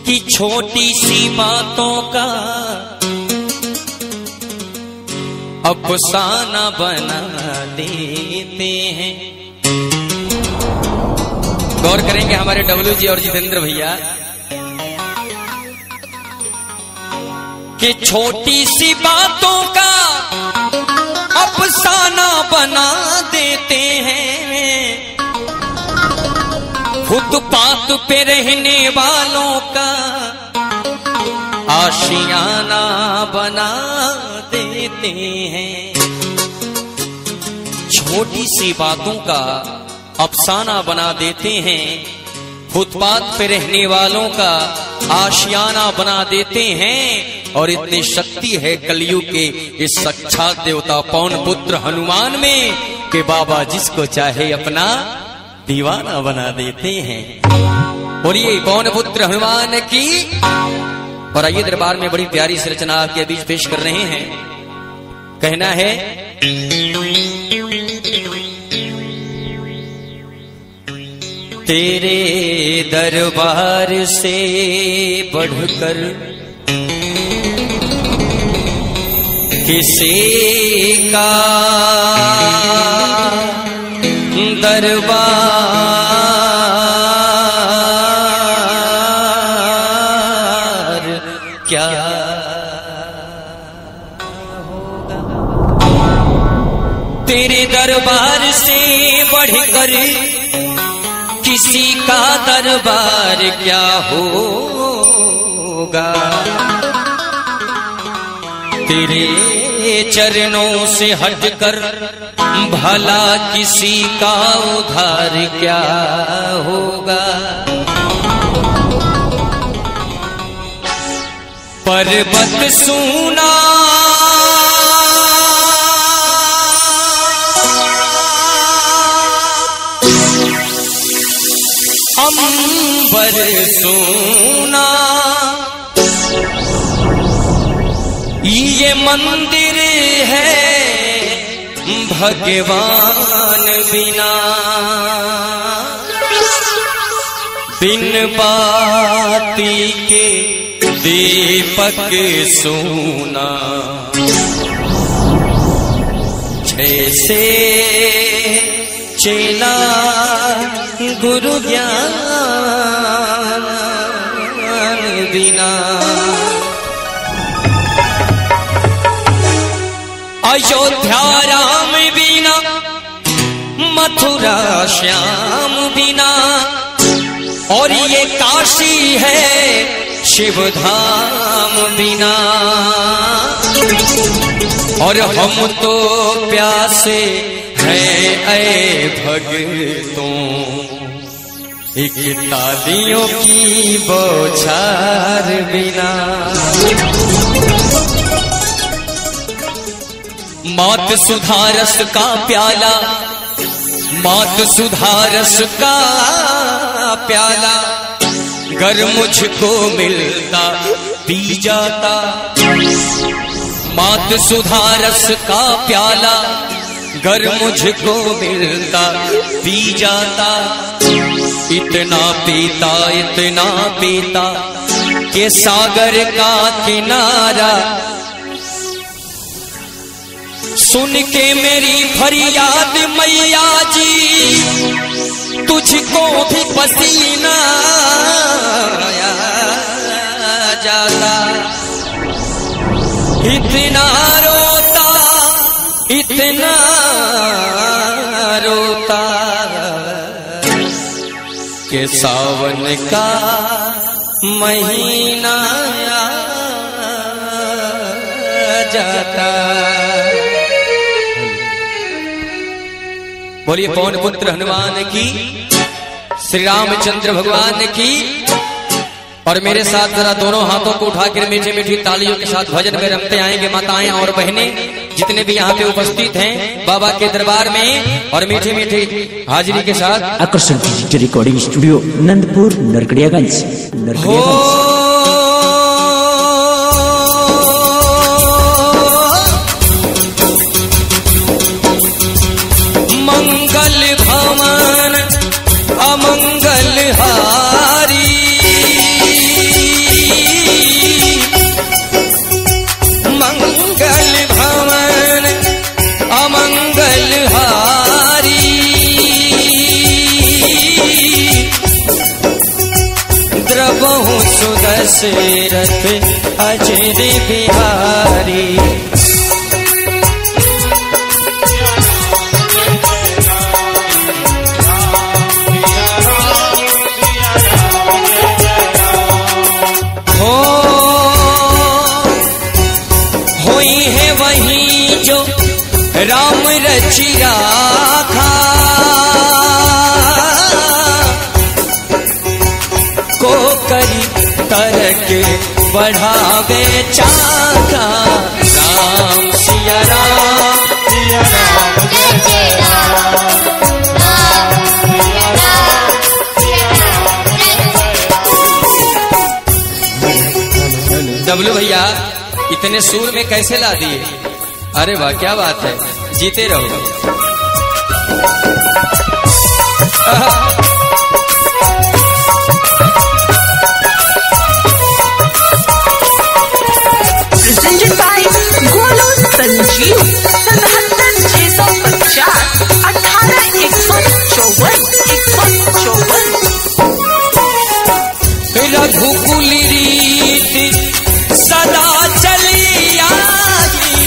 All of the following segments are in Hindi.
कि छोटी सी बातों का अफसाना बना देते हैं। गौर करेंगे हमारे डब्लू जी और जितेंद्र भैया कि छोटी सी बातों का अफसाना बना देते हैं। फुटपाथ पे रहने वालों का आशियाना बना देते हैं। छोटी सी बातों का अफसाना बना देते हैं। फुटपाथ पे रहने वालों का आशियाना बना देते हैं। और इतनी शक्ति है कलयुग के इस साक्षात देवता पवन पुत्र हनुमान में कि बाबा जिसको चाहे अपना दीवाना बना देते हैं। और ये पवन पुत्र हनुमान की। और आइए दरबार में बड़ी प्यारी सी रचना आपके बीच पेश कर रहे हैं। कहना है तेरे दरबार से बढ़कर किसी का दरबार क्या होगा। तेरे दरबार से बढ़कर किसी का दरबार क्या होगा। तेरे चरणों से हटकर भला किसी का उधार क्या होगा। पर्वत सूना अंबर सोना ये मंदिर है भगवान बिना। बिन बाती के दीपक सोना जैसे चेला गुरु ज्ञान बिना। अयोध्या राम बिना मथुरा श्याम बिना। और ये काशी है शिव धाम बिना। और हम तो प्यासे हैं ऐ भगतों एक तालियों की बौछार बिना। मौत सुधारस का प्याला मौत सुधारस का प्याला गर मुझको मिलता पी जाता। मौत सुधारस का प्याला गर मुझको मिलता पी जाता। इतना पीता के सागर का किनारा सुन के मेरी फरियाद मैया जी तुझको भी पसीना आया जाता। इतना रोता के सावन का महीना आ जाता। बोलिए पवन पुत्र हनुमान की, श्री रामचंद्र भगवान की। और मेरे साथ जरा दोनों हाथों को उठाकर मीठी मीठी तालियों के साथ भजन में रमते आएंगे माताएं और बहनें जितने भी यहाँ पे उपस्थित हैं बाबा के दरबार में। और मीठी मीठी हाजिरी के साथ Aakarshan digital recording studio Nandpur Narkatiaganj. मंगल भवन अमंगल हारी प्रभु सुदशरथ अजर बिहारी। होई है वही जो राम रचि राखा, को करी तरक बढ़ावे चाका। राम सिया राम सिया राम जय जय राम, राम सिया राम सिया राम जय जय। डब्लू भैया इतने सुर में कैसे ला दिए? अरे वाह क्या बात है, जीते रहो। Presented by गोलू संजीव 77 650 18 154 रघुकुल रीत सदा चली आई,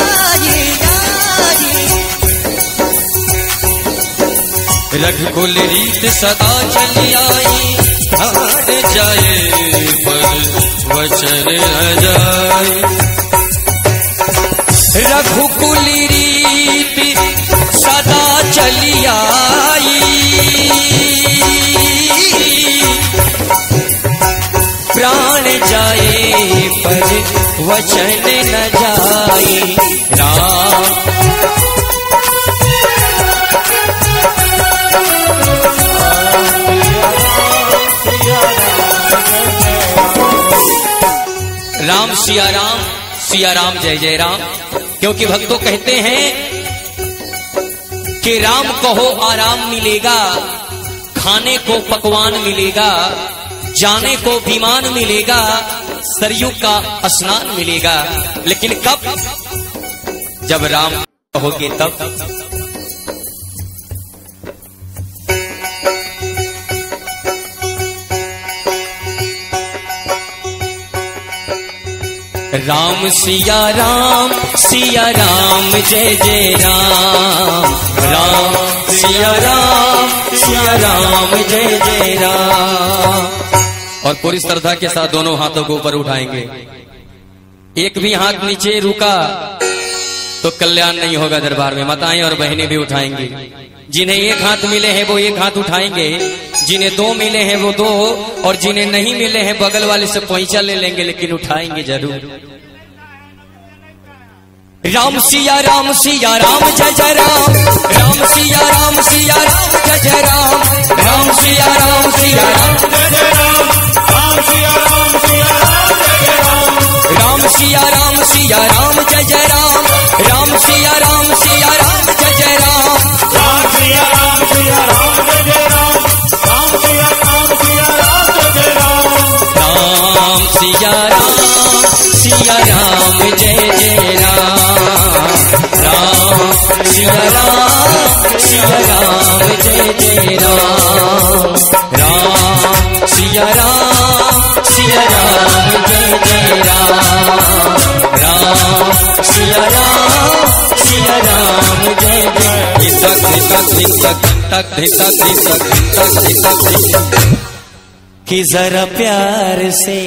रघुकुल रीत सदा चली आई, हार जाए पर वचन न जाए। रघुकुल रीत सदा चली आई, प्राण जाए पर वचन न जाए। राम राम सिया राम जय जय राम। क्योंकि भक्तों कहते हैं कि राम कहो आराम मिलेगा, खाने को पकवान मिलेगा, जाने को विमान मिलेगा, सरयू का स्नान मिलेगा। लेकिन कब? जब राम कहोगे तब। राम सिया राम जय जय राम, राम सिया राम जय जय राम। और पूरी श्रद्धा के साथ दोनों हाथों को ऊपर उठाएंगे। एक भी हाथ नीचे रुका तो कल्याण नहीं होगा दरबार में। माताएं और बहनें भी उठाएंगी। जिन्हें एक हाथ मिले हैं वो एक हाथ उठाएंगे, जिन्हें दो मिले हैं वो दो, और जिन्हें नहीं मिले हैं बगल वाले से पैंचा ले लेंगे, लेकिन उठाएंगे जरूर। राम सिया राम जय जय राम, राम सिया राम जय जय राम, राम सिया राम जय जय राम, राम सिया राम जय जय राम, राम सिया राम जय जय राम, राम सिया राम जय जय राम, राम सिया राम जय जय राम, राम सिया राम जय जय राम, राम सिया राम जय जय राम, राम सिया राम जय जय राम, राम सिया राम जय जय राम, राम सिया राम जय जय। कि जरा प्यार से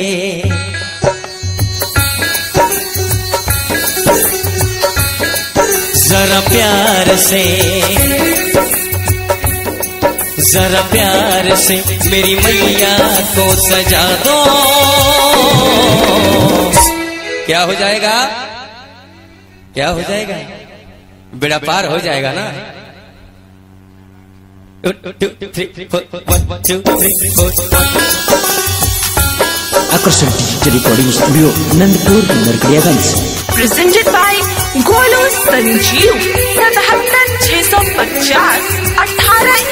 जरा प्यार से मेरी मैया को सजा दो। क्या हो जाएगा? क्या हो जाएगा? बेड़ा पार हो जाएगा ना। 1 2 3 4 1 2 3 4। Aakarshan digital recording studio Nandpur Narkatiaganj. Presented by Golu Sanjeev 77 650 18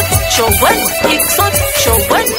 154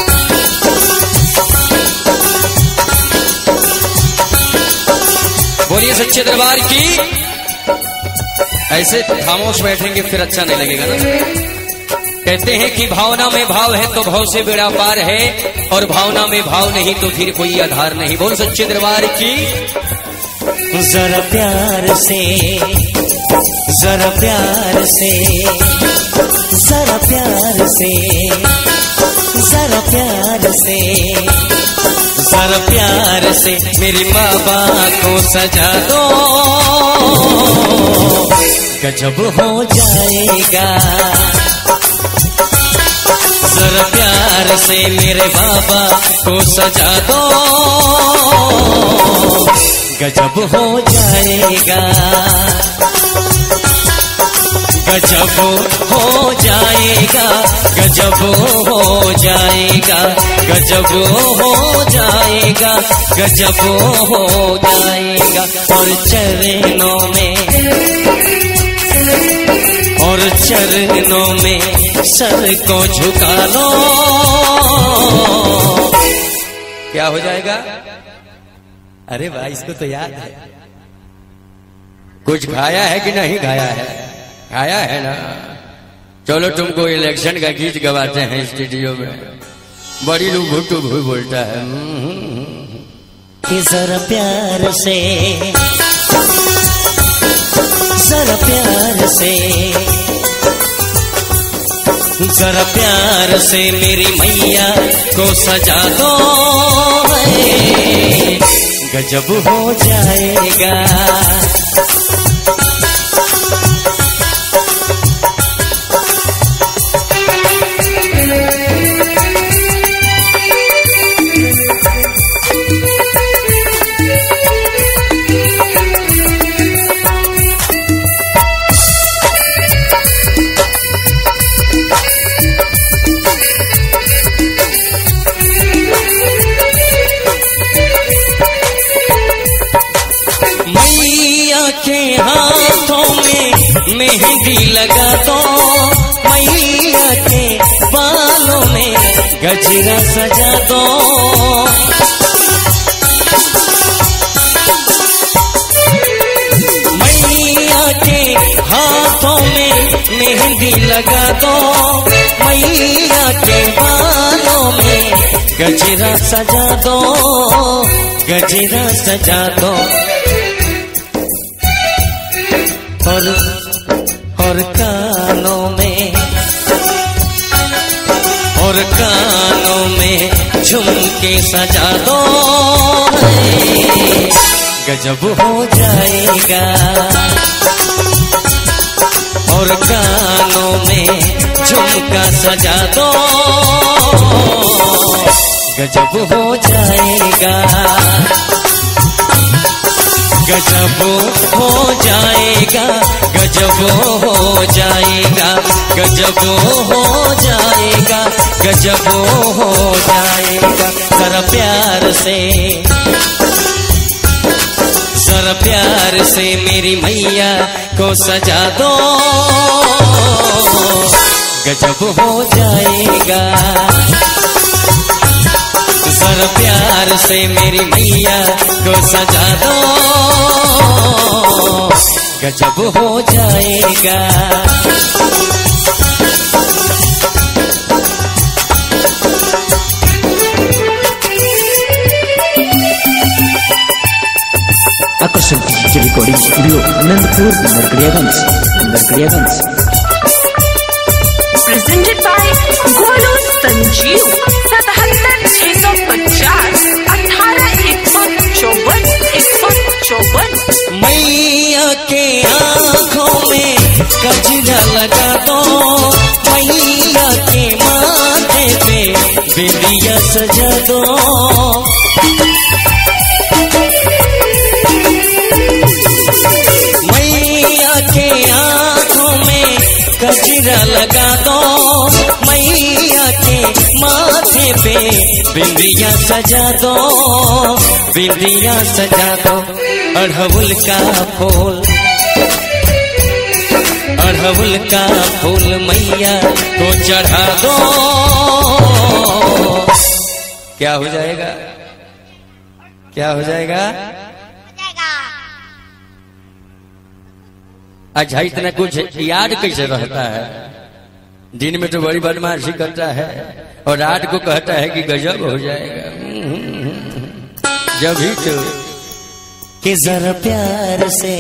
154। बोलिए सच्चे दरबार की। ऐसे खामोश बैठेंगे फिर अच्छा नहीं लगेगा ना। कहते हैं कि भावना में भाव है तो भाव से बेड़ा पार है, और भावना में भाव नहीं तो फिर कोई आधार नहीं। बोल सच्चे दरबार की। जरा प्यार से, जरा प्यार से, जरा प्यार से, जरा प्यार से, जरा प्यार से मेरी बाबा को सजा दो, गजब हो जाएगा। जरा प्यार से मेरे बाबा को सजा दो, गजब हो जाएगा, गजब हो जाएगा, गजब हो जाएगा, गजब हो जाएगा, गजब हो जाएगा। और चरणों में, और चरणों में सर को झुका लो, क्या हो जाएगा? अरे भाई इसको तो याद है। कुछ खाया है कि नहीं खाया है? खाया है ना। चलो तुमको इलेक्शन का गीत गवाते हैं स्टूडियो में। बड़ी लोग भुट्टू भू बोलता है। कि जरा प्यार से, जरा प्यार से, जरा प्यार से मेरी मैया को सजा दो, गजब हो जाएगा। के हाथों में मेहंदी लगा दो, मैया के बालों में गजरा सजा दो, मैया के हाथों में मेहंदी लगा दो, मैया के बालों में गजरा सजा दो, गजरा सजा दो। और कानों में, और कानों में झुमके सजा दो, गजब हो जाएगा। और कानों में झुमका सजा दो, गजब हो जाएगा, गजब हो जाएगा, गजब हो जाएगा, गजब हो जाएगा, गजब हो जाएगा। जरा प्यार से, जरा प्यार से मेरी मैया को सजा दो, गजब हो जाएगा। जरा प्यार से मेरी मैया को सजा दो, गजब हो जाएगा। Aakarshan digital recording studio Nandpur Narkatiaganj, Narkatiaganj. Presented by Golu Sanjeev 77 650 18 154 मैया के आँखों में गजरा लगा दो, मैया के माथे पे बिंदिया सजा दो, मैया के आँखों में गजरा लगा दो, मैया के माथे पे बिंदिया सजा दो, बिंदिया सजा दो। अड़हुल का फूल, अड़हुल का फूल मैया को चढ़ा दो, क्या हो जाएगा? क्या हो जाएगा? अच्छा इतना कुछ याद कैसे रहता है? दिन में तो बड़ी बदमाशी करता है और रात को कहता है कि गजब हो जाएगा। जब ही तो कि जरा प्यार से,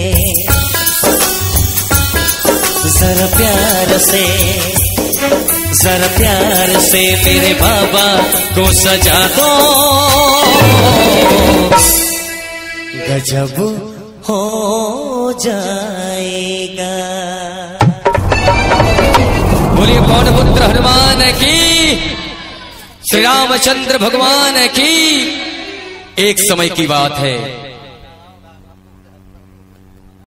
जरा प्यार से, जरा प्यार से मेरे बाबा को सजा दो, गजब हो जाएगा। बोलिए पवन पुत्र हनुमान की, श्री रामचंद्र भगवान की। एक समय की बात है,